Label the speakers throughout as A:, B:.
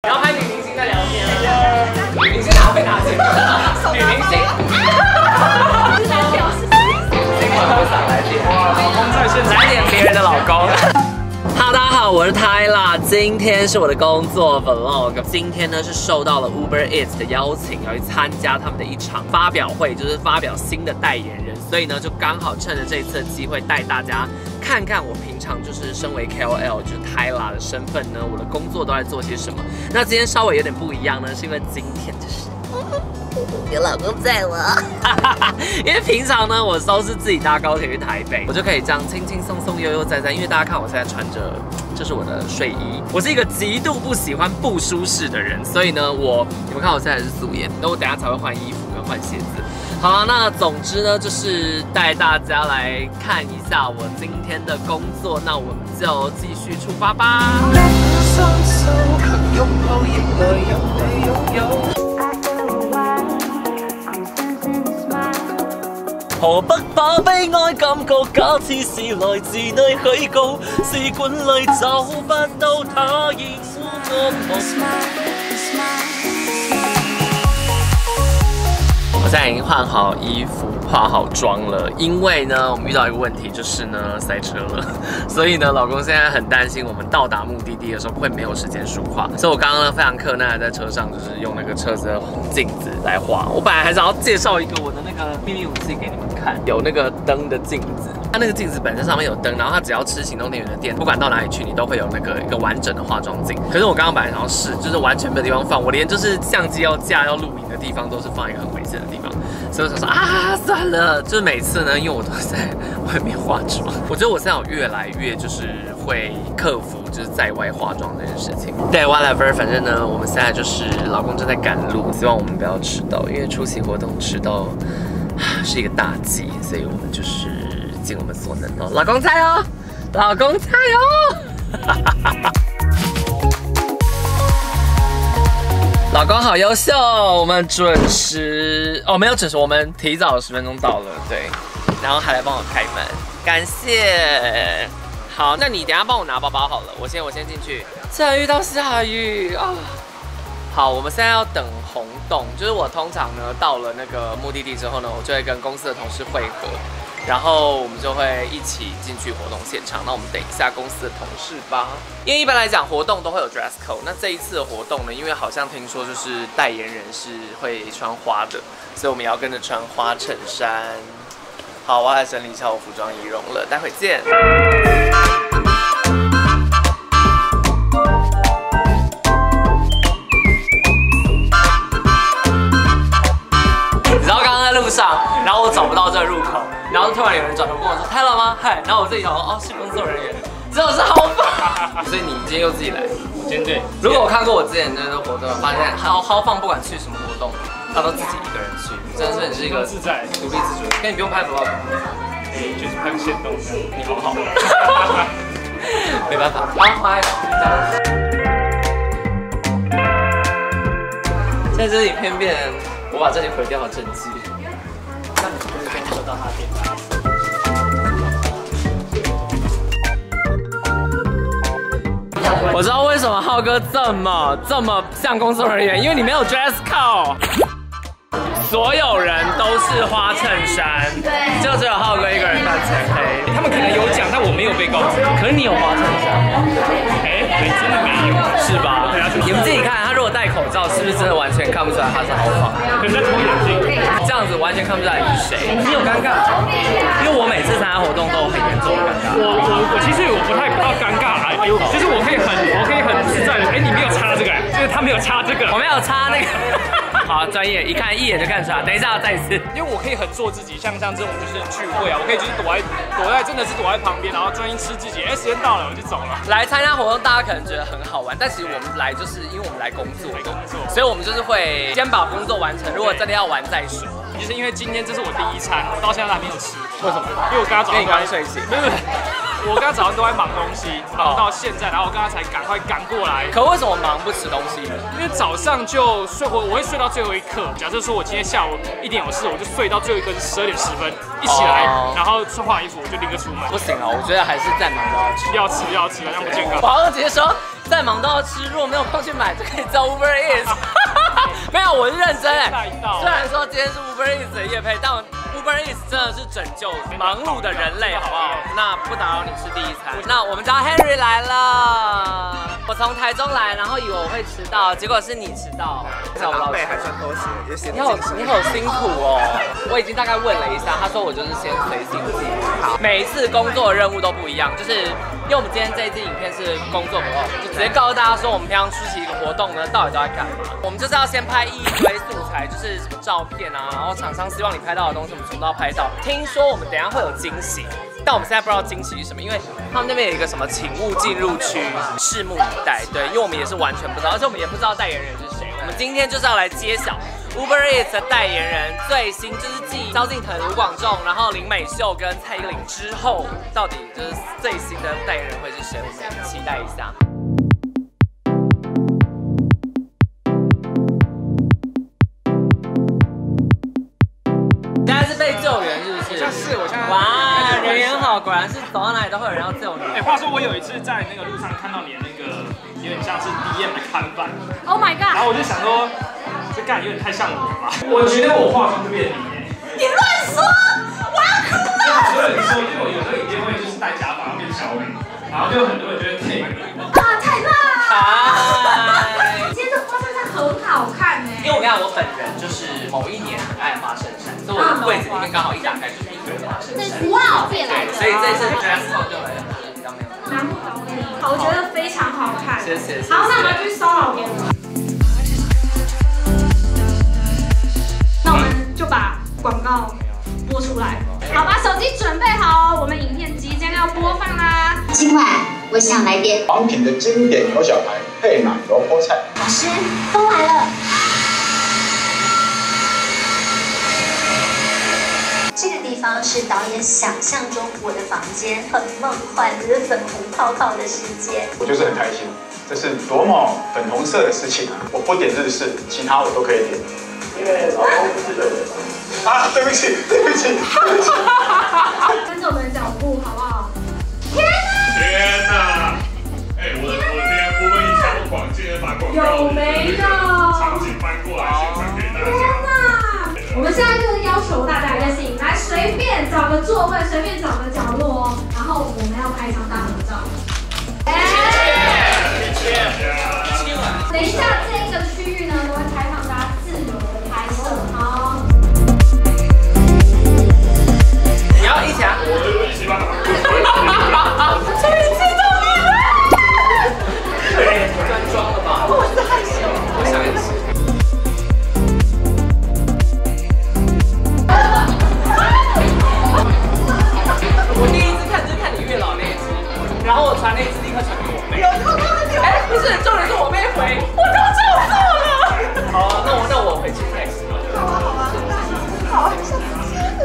A: 然后拍女明星在聊天。女明星哪会拿这个？女明星。是来表示今晚会上来点。哇，老公在现场来点别人的老公。Hello， 大家好，我是Tyla，今天是我的工作 vlog。今天呢是受到了 Uber Eats 的邀请，要去参加他们的一场发表会，就是发表新的代言人，所以呢就刚好趁着这次的机会带大家看看我平常就是身为 KOL， 就是 Tyla 的身份呢，我的工作都在做些什么。那今天稍微有点不一样呢，是因为今天就是有老公在我，因为平常呢，我都是自己搭高铁去台北，我就可以这样轻轻松松、悠悠哉哉。因为大家看我现在穿着，这是我的睡衣，我是一个极度不喜欢不舒适的人，所以呢，你们看我现在是素颜，那我等一下才会换衣服跟换鞋子。好了，那总之呢，就是带大家来看一下我今天的工作，那我们就继续出发吧。河北把悲哀感覺假似是來自你虛構，試管裏找不到它現我我現在已經換好衣服、化好妝了，因為呢，我們遇到一個問題，就是呢塞車了，所以呢，老公現在很擔心我們到達目的地的時候會沒有時間梳化，所以我剛剛呢非常克難的在車上，就是用那個車子的鏡子來畫。我本來還想要介紹一個我的那個秘密武器給你們看，有那個燈的鏡子，它那個鏡子本身上面有燈，然後它只要吃行動電源的電，不管到哪裡去，你都會有那個一個完整的化妝鏡。可是我剛剛本來想要試，就是完全沒有地方放，我連就是相機要架要錄影的地方都是放一個很危險的地方，所以我想說啊，算了，就是每次呢，因為我都在外面化妝，我覺得我現在有越來越就是會克服就是在外化妝這件事情。對 ，whatever， 反正呢，我們現在就是老公正在趕路，希望我們不要遲到，因為出席活動遲到是一個大忌，所以我們就是盡我們所能哦。老公加油，老公加油！老公好優秀，我們準時哦，沒有準時，我們提早10分鐘到了，對，然後還來幫我開門，感謝。好，那你等一下幫我拿包包好了，我先進去。竟然遇到下雨啊！好，我們現在要等紅洞，就是我通常呢到了那個目的地之後呢，我就會跟公司的同事會合，然後我們就會一起進去活動現場。那我們等一下公司的同事吧。因為一般來講活動都會有 dress code， 那這一次的活動呢，因為好像聽說就是代言人是會穿花的，所以我們也要跟着穿花襯衫。好，我要來整理一下我服裝儀容了，待會見。上，然后我找不到这个入口，然后突然有人转头跟我说：“Tyla吗？”嗨，然后我自己想说：“哦，是工作人员。”真的是好烦。所以你今天又自己来？我今天对。如果我看过我之前的活动，发现浩放不管去什么活动，他都自己一个人去，真的是你是一个自在、独立自主。跟你不用拍 vlog， 就是拍个线动这样。你好好。没办法，好，嗨。现在这影片变，我把这里毁掉了整机。那你可以感受到它的变化。我知道为什么浩哥这么像工作人员，因为你没有 dress code， 所有人都是花衬衫，对，就只有浩哥一个人穿全黑。他们可能有讲，但我没有被告知。可是你有花衬衫，还真的没有，是吧？你们自己看，他如果戴口罩，是不是真的完全看不出来他是豪放？可是在偷眼镜，这样子完全看不出来你是谁。你有尴尬？因为我每次参加活动都有很严重的尴尬。我其实我不太尴尬啦，就是我可以很自在的，你没有插这个，就是他没有插这个，我没有插那个。好，专业，一看一眼就看出来。等一下，再一次，因为我可以很做自己，像这种就是聚会啊，我可以就是躲在真的是躲在旁边，然后专心吃自己。时间到了我就走了。来参加活动，大家可能觉得很好玩，但其实我们来就是因为我们来工作，所以我们就是会先把工作完成。如果真的要玩再说。就是因为今天这是我第一餐，我到现在还没有吃。为什么？因为我刚刚早上刚睡醒。没有。我刚刚早上都在忙东西，忙到现在，然后我刚刚才赶快赶过来。可为什么忙不吃东西呢？因为早上就睡，我会睡到最后一刻。假设说我今天下午1点有事，我就睡到最后一刻是12点10分，一起来，然后穿换衣服我就立刻出门。不行啊，我觉得还是再忙都要吃，这样不健康。我好像直接说再忙都要吃，如果没有空去买，就可以叫 Uber Eats。没有，我是认真哎。虽然说今天是 Uber Eats 的业配，但 Uber Eats 真的是拯救忙碌的人类，好不好？那不打扰你吃第一餐。那我们家 Henry 来了，我从台中来，然后以为我会迟到，结果是你迟到。
B: 狼狈还算偷袭，也显得
A: 你好辛苦哦。我已经大概问了一下，他说我就是先随性记。每一次工作的任务都不一样，就是因为我们今天这一支影片是工作 vlog， 就直接告诉大家说我们平常出席一个活动呢，到底都在干嘛。我们就是要先拍一堆素材，就是什么照片啊，然后厂商希望你拍到的东西，我们全部都要拍到。听说我们等一下会有惊喜，但我们现在不知道惊喜是什么，因为他们那边有一个什么请勿进入区，拭目以待。对，因为我们也是完全不知道，而且我们也不知道代言人是谁。我们今天就是要来揭晓 Uber Eats 的代言人最新，就是继萧敬腾、卢广仲，然后林美秀跟蔡依林之后，到底就是最新的代言人会是谁？我们也期待一下。现在是被救援是不是？
B: 是，我现在
A: 哇，人缘好，果然是走到哪里都会有人要救你。
C: 哎，话说我有一次在那个路上看到你的那个有点像是 DM 的看板
D: ，Oh my god！
C: 然后我就想说，这干有点太像我了吧？我觉得我化妆就变你耶。
D: 你乱说，我要哭了。
C: 很多人说，因为我有时候影片会就是戴假发变小美，然后就很多人就会配合你。
D: 啊，太辣！
A: 嗨，
D: 今天这花衬衫很好看呢。
A: 因为我跟你讲，我本人就是某一年很爱花衬衫，所以我的柜子里面刚好一打开就是一堆花衬衫。
D: 哇，变来
A: 对，所以这次 dress code 对我来讲就是比较没有。
D: 难不倒你，我觉得非常好看。
A: 谢谢。
D: 好，那我们要去骚扰别人。那我们就把广告播出来。好，把手机准备好，我们影片即将要播放啦。
E: 今晚我想来点
F: 王品的经典牛小排配奶油菠菜。
E: 老师，风来了。这个地方是导演想象中我的房间，很梦幻，这是粉红泡泡的世界。
F: 我就是很开心，这是多么粉红色的事情啊！我不点日式，其他我都可以点。因为老公不是日本啊，对不起，对不起，对不起。
D: 跟着我们的脚步，好不好？
G: 天哪！哎，我们以前我广进把广告
D: 有没有
G: 场景搬过来现场给大家。
D: 天哪！我们现在就是要求大家一件事情，来随便找个座位，随便找个角落哦，然后我们要拍一张大合照。等一下这个区域呢，都会开放大家自由的拍摄，好。
A: 你要一起啊！
G: 我一起吧。
D: 终于见到你了！
A: 对，端庄了吧？我是害羞，我想也是。我第一次看就是看你月老那一支，然后我传那一支立刻传给我妹。哎，不是，重点是我妹回，我都照做了。好，那我回去开始。好啊，好啊，好啊，下次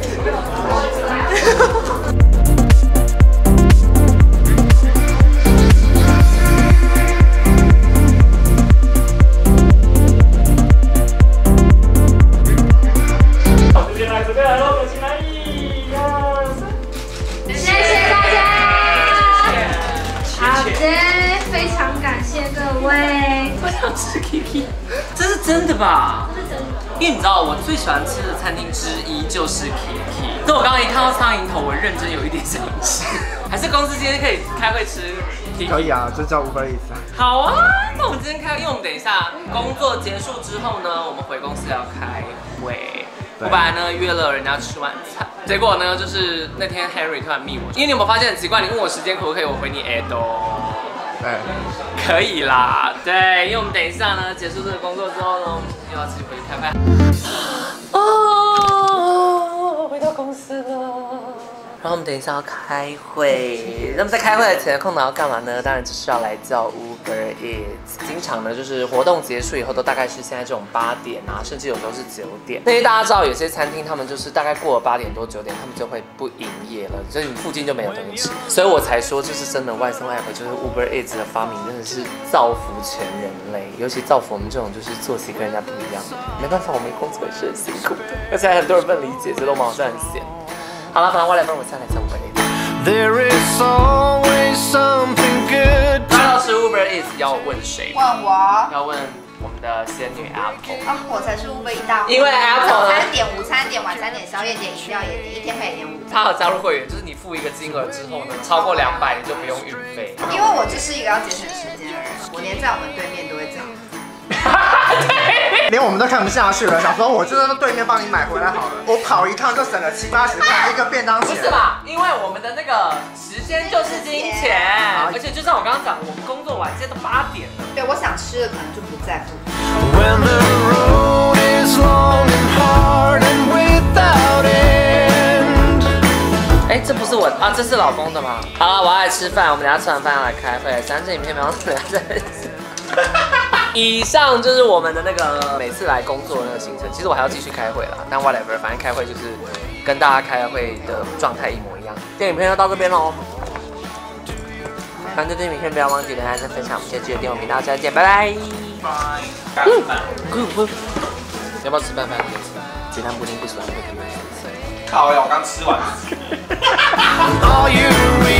C: 准备来喽，表情来，1、2、3。
D: 谢谢大家。好的，非常感谢各位。
A: 我想吃 Kiki， 这是真的吧？
D: 是真的。
A: 因为你知道我最喜欢吃的餐厅之一就是 Kiki， 所以我刚刚一看到苍蝇头，我认真有一点想吃。还是公司今天可以开会吃 Kiki？
B: 可以啊，就叫Uber Eats。
A: 好啊，那我们今天开，因为我们等一下工作结束之后呢，我们回公司要开会。我本来呢约了人家吃晚餐，结果呢就是那天 Henry 突然密我，因为你有没有发现很奇怪？你问我时间可不可以，我回你
B: 对，
A: 可以啦，对，因为我们等一下呢结束这个工作之后呢，我们又要自己回去开会。哦，回到公司了。然后我们等一下要开会，那么在开会的前的空档要干嘛呢？当然就是要来叫 Uber Eats。经常呢就是活动结束以后都大概是现在这种8点啊，甚至有时候是9点。因为大家知道有些餐厅他们就是大概过了8点多9点，他们就会不营业了，所以你附近就没有东西吃。所以我才说就是真的外送 app 就是 Uber Eats 的发明真的是造福全人类，尤其造福我们这种就是作息跟人家不一样的。没办法，我们工作也是很辛苦的，而且还很多人不能理解，觉得我们好像很闲。好了，反正我来帮我下来讲 Uber Eats。 There is always something good。来到吃 Uber Eats 要问谁？
H: 问我。
A: 要问我们的仙女 Apple。
H: 啊，我才是Uber Eats大户。
A: 因为 Apple
H: 早餐点、午餐点、晚餐点、宵夜点、饮料也点，一天可以点5。
A: 他有加入会员，就是你付一个金额之后呢，超过200你就不用运费。
H: 因为我就是一个要节省时间的人，我连在我们对面都会这样。
B: 连我们都看不下去了，想说我就在对面帮你买回来好了，我跑一趟就省了70、80块一个便当钱。
A: 不是吧？因为我们的那个时间就是金钱，而且就像我刚刚讲，我们工作完现在都8点了。
H: 对，我想吃的可能就不在乎。
A: 哎，这不是我啊，这是老公的吗？好了，我要来吃饭，我们等下吃完饭要来开会。3支影片没有等下再。以上就是我们的那个每次来工作的那个行程。其实我还要继续开会啦，但 whatever， 反正开会就是跟大家开会的状态一模一样。电影片就到这边喽。喜欢这支影片不要忘记点赞、分享，我们下期的电影频道再见，拜拜。拜。要不要吃饭？鸡蛋布丁不喜欢会给我。
F: 靠呀，我刚吃完。